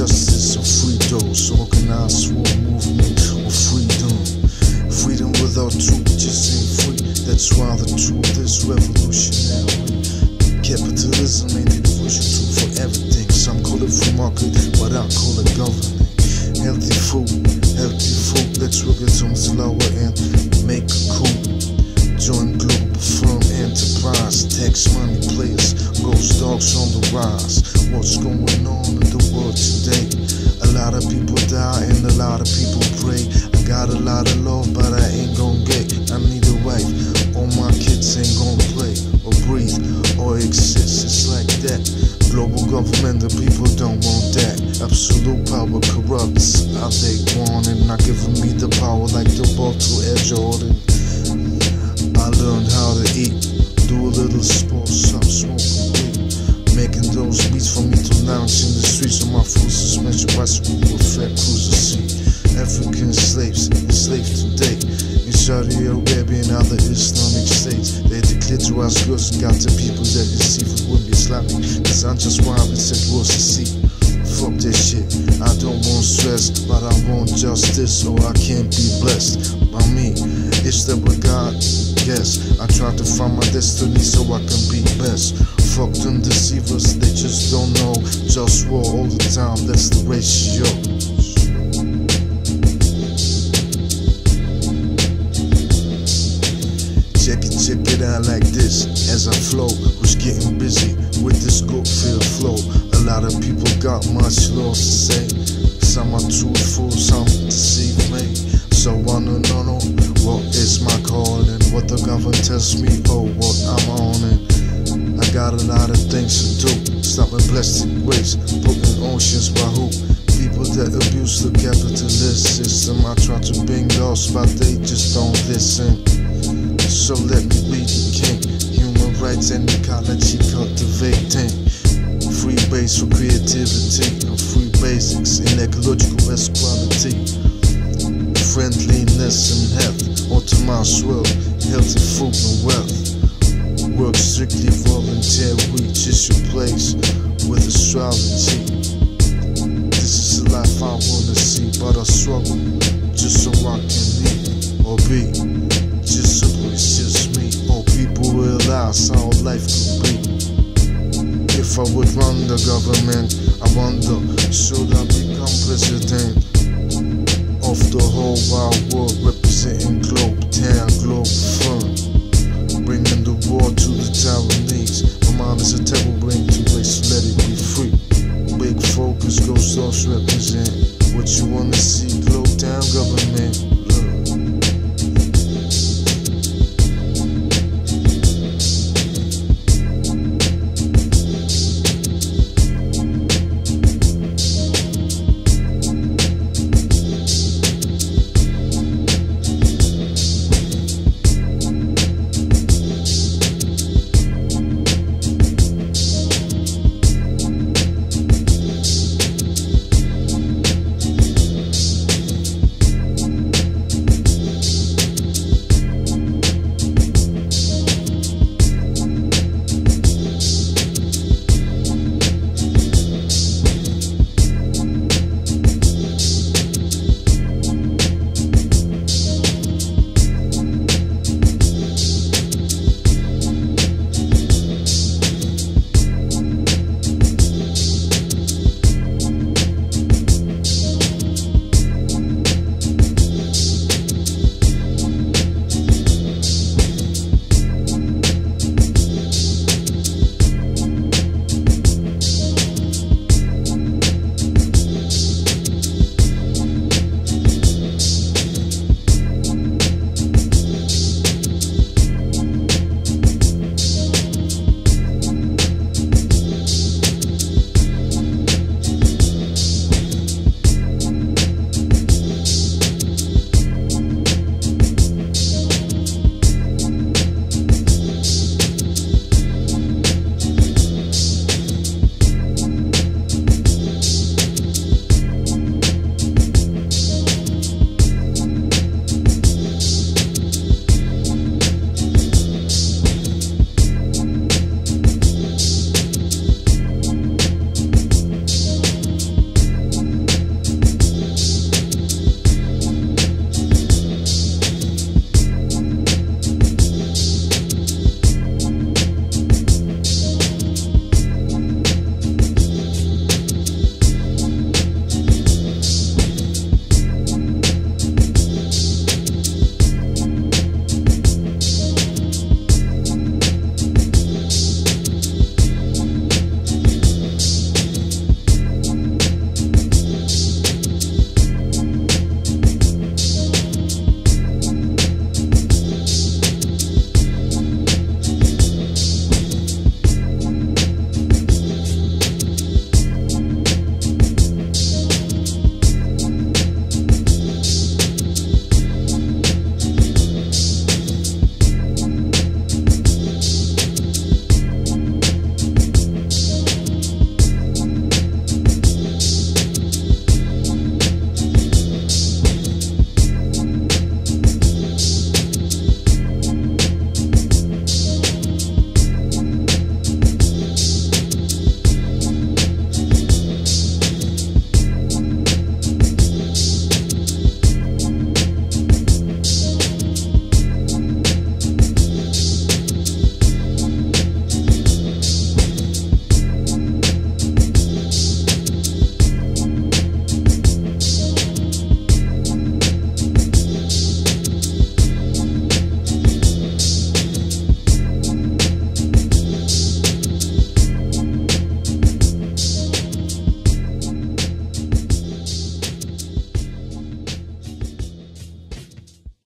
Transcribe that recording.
justice and free those. Organized war movement of freedom. Freedom without truth just ain't free. That's why the truth is revolutionary. Capitalism ain't the crucial tool for everything. Some call it free market, but I call it governing. Healthy food, let's work it on the lower end. Make a coup, join global firm enterprise. Tax money players, ghost dogs on the rise. What's going on in the world today? A lot of people die and a lot of people pray. I got a lot of love, but I ain't gon' get. I need a wife, all my kids ain't gon' play or breathe or exist. It's like that. Global government, the people don't want that. Absolute power corrupts. How they want it, not giving me the power like the ball to Air Jordan. I learned how to eat, do a little sports, stop smoking weed. Making those beats for me to lounge in the streets on my full suspension bicycle with fat cruiser seat. African slaves, enslaved today in Saudi Arabia and other Islamic states. They declare to us girls and got the people that deceive it would be Islamic. Cause I'm just wild and said what's to see. Fuck that shit, I don't want stress, but I want justice or I can't be blessed by me. It's the God, yes. I try to find my destiny so I can be best. Fuck them deceivers, they just don't know. Just war all the time, that's the ratio. Check it out like this as I flow. Who's getting busy with this good feel flow? A lot of people got much lost to say. Some are truthful, some deceive me. So I don't know what is my calling. What the government tells me, oh, what I'm on it. I got a lot of things to do. Stopping plastic waste, putting oceans by who? People that abuse the capitalist system. I try to bring laws, but they just don't listen. So let me be the king. Human rights and ecology cultivating. Free base for creativity and free basics in ecological equality. Friendliness and health, optimized world, healthy food and wealth. Work strictly voluntary, just your place with astrology. This is the life I wanna see, but I struggle just so I can live or be. Just so it's just me. All people realize how life could be. If I would run the government, I wonder, should I become president of the whole wide world, representing Globe Town, Globe Fun, bringing the war to the Taiwanese. My mind is a terrible brain to waste, so let it be free. Big focus, ghost dogs represent what you wanna see.